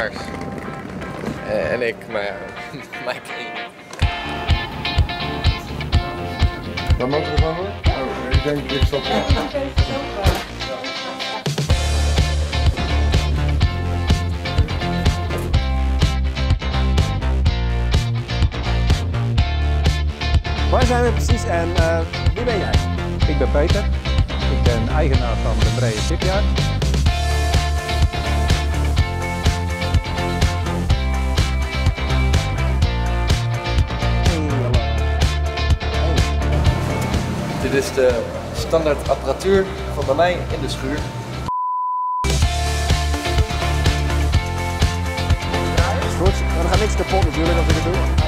paars. En ik, maar ja, mij ken je niet. Waar mogen we van worden? Oh, ik denk ik stop. Waar zijn we precies en wie ben jij? Ik ben Peter, ik ben eigenaar van de Breede Shipyard. Dit is de standaard apparatuur van bij mij in de schuur. Is goed, dan gaat niks kapot natuurlijk als ik het doe.